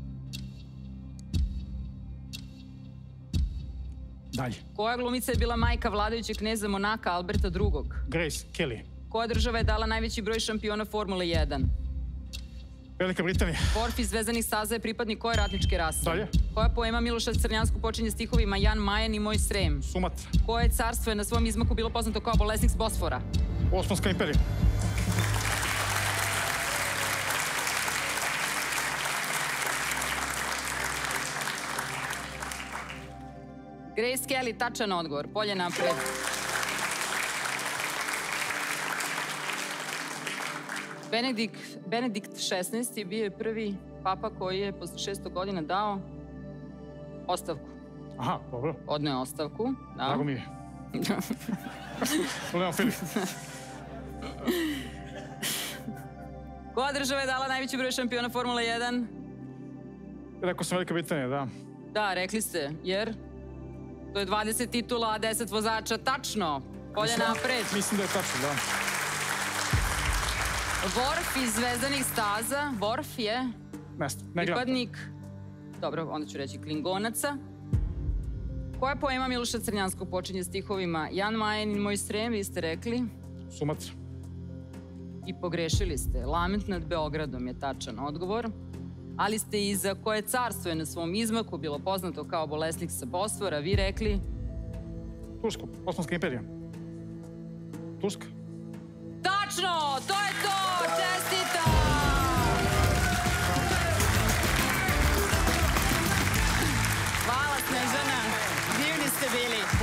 Dalje. Koja glumica je bila majka vladajućeg kneza Monaka Alberta drugog? Grace Kelly. Koja država je dala najveći broj šampiona Formule jedan? Velika Britanija. Borf iz Vezanih staza je pripadnik koje ratničke rase? Dalje. Koja poema Miloša Crnjanskog počinje stihovima Jan Majan i Moj Srem? Sumatra. Koje carstvo je na svom izmaku bilo poznato kao bolesnik s Bosfora? Osmanska imperija. Grace Kelly, tačan odgovor. Polje napred. Benedikt, Benedikt šesnaesti bio je prvi papa koji je posle šesto godina dao ostavku. Aha, dobro. Odneo je ostavku. Da. Drago mi je. Leon Filip. Koja država je dala najveći broj šampiona Formule jedan? Rekao sam Velika Britanija, da. Da, rekli ste, jer to je dvadeset titula, a deset vozača, tačno. Polje napred. Mislim da je tačno, da. Vorf iz Zvezdanih staza. Vorf je Ne, znam, ne gram. pripadnik, dobro, onda ću reći Klingonaca. Koja poema Miloša Crnjanskog počinje stihovima Jan Majan i Moj Srem, vi ste rekli Sumatra. i pogrešili ste. Lament nad Beogradom je tačan odgovor. Ali ste i za koje carstvo je na svom izmaku bilo poznato kao bolesnik sa Bosfora, vi rekli Tursko. Osmanska imperija. Turska. tačno, to je to, čestitam! Hvala Snežana, divni ste bili.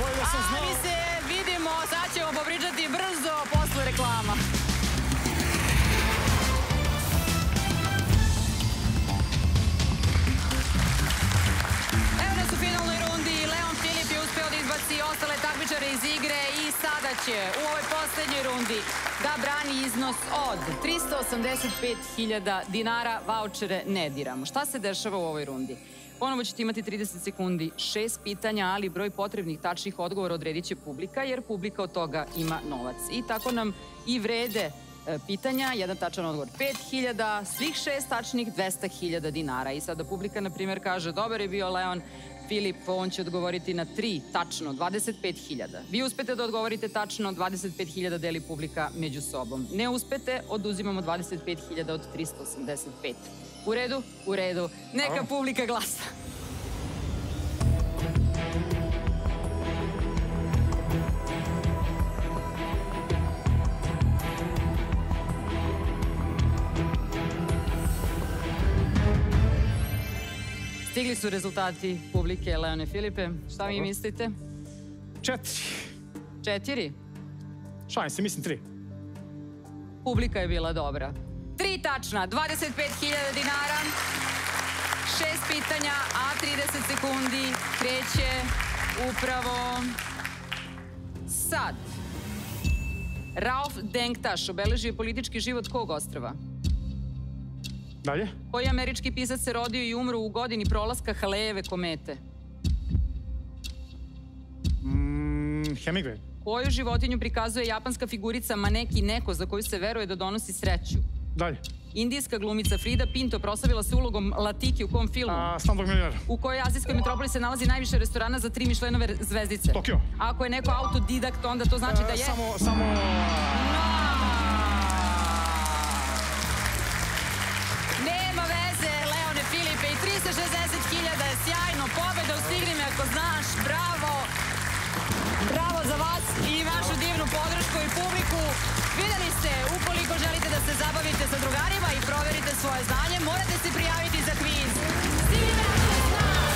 iz igre i sada će u ovoj poslednjoj rundi da brani iznos od trista osamdeset pet hiljada dinara, vaučere ne diramo. Šta se dešava u ovoj rundi? Ponovo ćete imati trideset sekundi, šest pitanja, ali broj potrebnih tačnih odgovora odredit će publika, jer publika od toga ima novac. I tako nam i vrede pitanja, jedan tačan odgovor pet hiljada, svih šest tačnih dvesta hiljada dinara. I sada publika, na primjer, kaže dobar je bio Leon Filip, on će odgovoriti na tri tačno, dvadeset pet hiljada. Vi uspete da odgovorite tačno, dvadeset pet hiljada deli publika među sobom. Ne uspete, oduzimamo dvadeset pet hiljada od trista osamdeset pet. U redu? U redu. Neka publika glasa. Stigli su rezultati publike, Leone Filipe. Šta vi mislite? Četiri. Četiri? Šalim se, mislim tri. Publika je bila dobra. Tri tačna, dvadeset pet hiljada dinara, šest pitanja, a trideset sekundi kreće upravo sad. Rauf Denktaš obeležio politički život kog ostrva? Dalje? Koji američki pisac se rodio i umro u godini prolaska Halejeve komete? Mm, Hemingway. Koju životinju prikazuje japanska figurica Maneki Neko, za koju se veruje da donosi sreću? Dalje. Indijska glumica Frida Pinto proslavila se ulogom Latiki u kom filmu? A, Slumdog milioner. U kojoj azijskoj metropoli se nalazi najviše restorana za tri Mišlenove zvezdice? Tokio. Ako je neko autodidakt, onda to znači da je... Samo, samo... Nema veze, Leone Filipe, i trista šezdeset hiljada je sjajno. Pobeda u Stigni me ako znaš, bravo. Bravo za vas i vašu divnu podršku i publiku. Videli ste, ukoliko želite da se zabavite sa drugarima i proverite svoje znanje, morate se prijaviti za kviz. Stigni me ako znaš!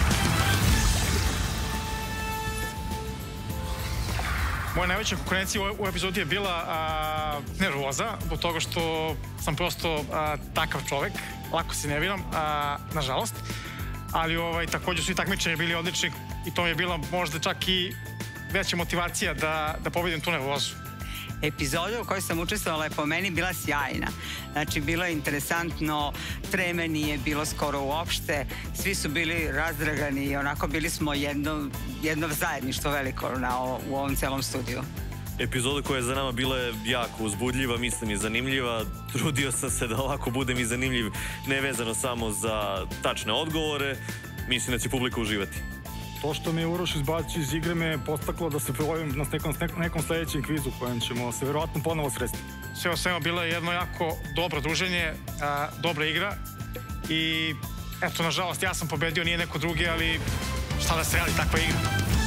Moja najveća konkurencija u epizodi je bila nervoza, zbog toga što sam prosto takav čovek, lako se ne viram, nažalost, ali također su i takmičari bili odlični i to mi je bila možda čak i veća motivacija da pobedim tu nervozu. Epizoda u kojoj sam učestvovala je po meni bila sjajna. Znači, bilo je interesantno, treme nije bilo skoro uopšte, svi su bili razdragani i onako bili smo jedno zajedništvo veliko u ovom celom studiju. Epizoda koja je za nama bila jako uzbudljiva, mislim i zanimljiva. Trudio sam se da ovako budem i zanimljiv, nevezano samo za tačne odgovore. Mislim da će publika uživati. To što me je Uroš izbacio iz igre me postaklo da se pojavim na nekom sledećem kvizu kojem ćemo se verovatno ponovo sresti. Sve o svema bilo je jedno jako dobro druženje, dobra igra i eto, nažalost, ja sam pobedio, nije neko drugi, ali šta da se radi, takva igra.